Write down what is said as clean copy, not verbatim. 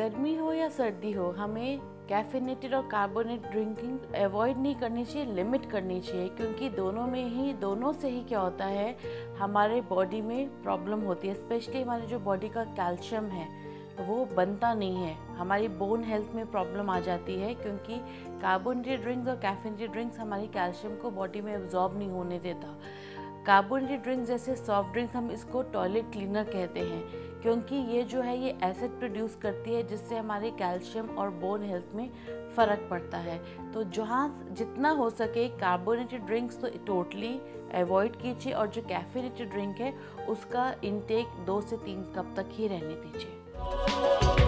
गर्मी हो या सर्दी हो, हमें कैफिनेटेड और कार्बोनेटेड ड्रिंकिंग अवॉइड नहीं करनी चाहिए, लिमिट करनी चाहिए, क्योंकि दोनों से ही क्या होता है, हमारे बॉडी में प्रॉब्लम होती है। स्पेशली हमारे जो बॉडी का कैल्शियम है वो बनता नहीं है, हमारी बोन हेल्थ में प्रॉब्लम आ जाती है, क्योंकि कार्बोनेटेड ड्रिंक्स और कैफिनेटेड ड्रिंक्स हमारी कैल्शियम को बॉडी में एब्जॉर्ब नहीं होने देता। कार्बोनेटेड ड्रिंक्स जैसे सॉफ्ट ड्रिंक्स, हम इसको टॉयलेट क्लीनर कहते हैं, क्योंकि ये जो है ये एसिड प्रोड्यूस करती है, जिससे हमारे कैल्शियम और बोन हेल्थ में फ़र्क पड़ता है। तो जहाँ जितना हो सके कार्बोनेटेड ड्रिंक्स तो टोटली अवॉइड कीजिए, और जो कैफिनेटेड ड्रिंक है उसका इनटेक 2 से 3 कप तक ही रहने दीजिए।